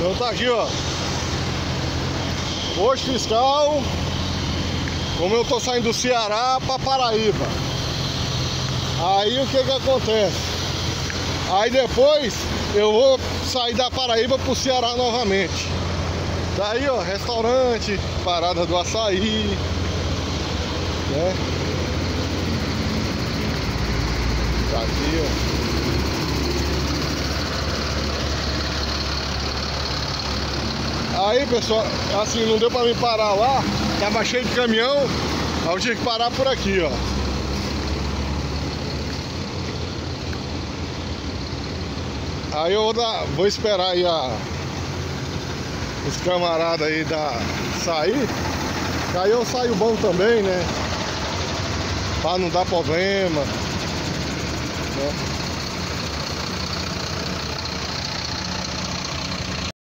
Então tá aqui, ó. Posto fiscal. Como eu tô saindo do Ceará para Paraíba. Aí o que que acontece? Aí depois eu vou sair da Paraíba pro Ceará novamente. Daí, ó, restaurante, parada do açaí, né? Tá aqui, ó. Aí, pessoal, assim, não deu pra me parar lá, tava cheio de caminhão, aí eu tive que parar por aqui, ó. Aí eu vou esperar aí os camaradas aí sair, que aí eu saio bom também, né? Pra não dar problema, né?